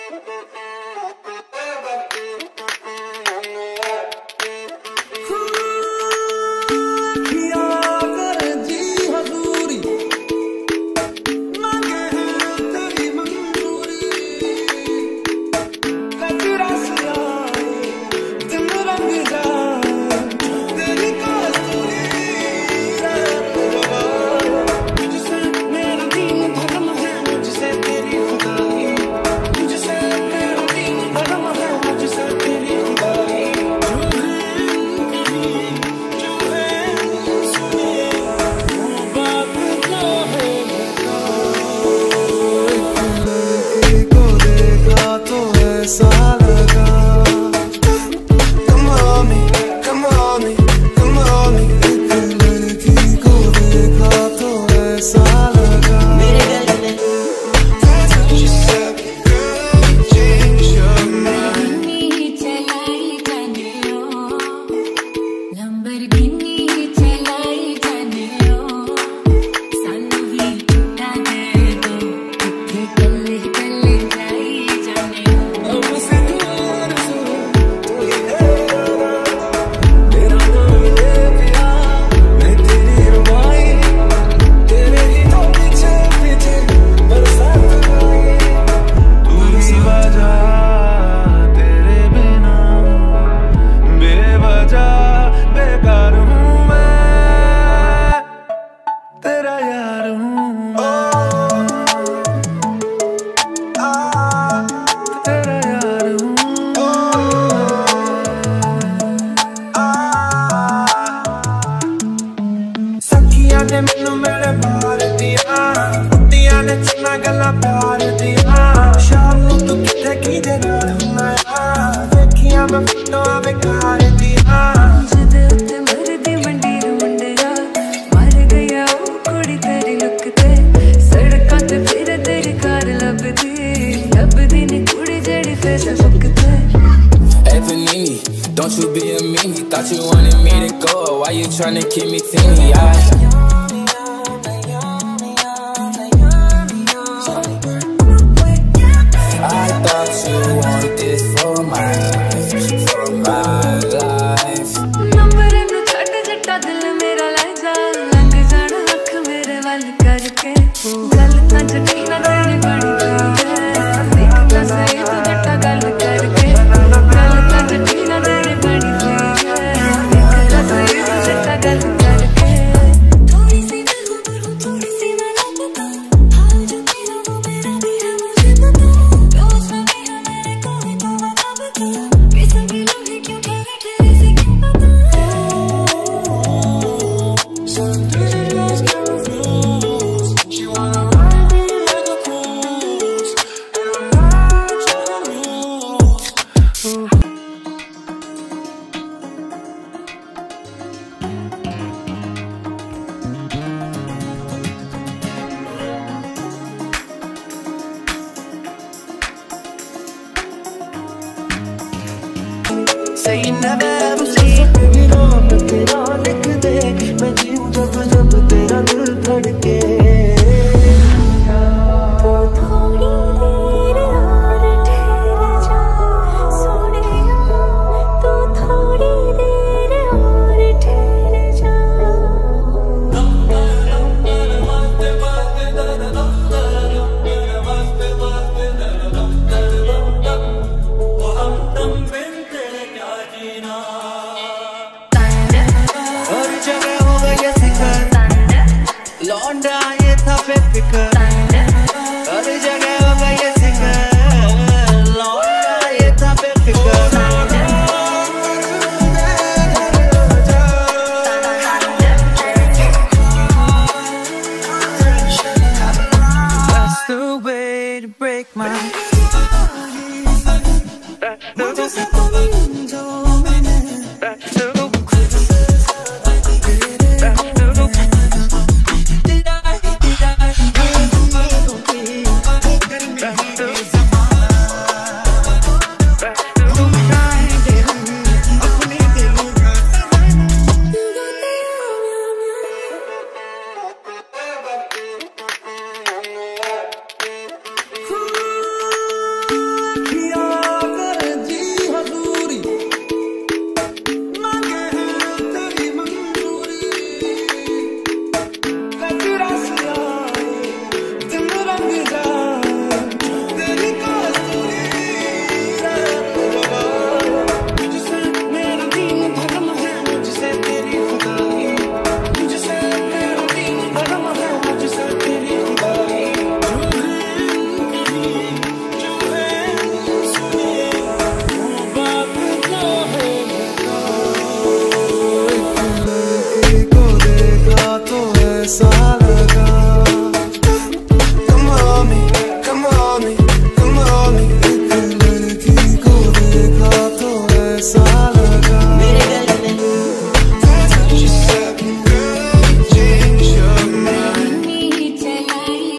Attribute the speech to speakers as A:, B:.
A: Don't you be a meanie. Thought you wanted me to go. Why you tryna keep me teeny? I thought you want this for my life, for my life.
B: Number nu chhat jatta dil mera le ja, lang jana akh mere wal karke. Gal na jati na teri badi thi hai, dekhna sahi tu jatta gal karke. Gal na jati na teri badi thi hai, dekhna sahi tu jatta gal karke. Thodi si main hu par hu, thodi si main lapta. Haal jo tera wo mera bhi hai mujhe pata. Dost na bhi hai mere koi to bata bata. Ye sabhi log hai kyun kya बैठे इसे क्यों पता. Some pretty girls got refused. She wanna ride me like a cruise, and I'm not tryna lose.
C: Say you never ever sleep. तेरा लिख दे, मैं जीऊं जब जब तेरा दिल धड़के.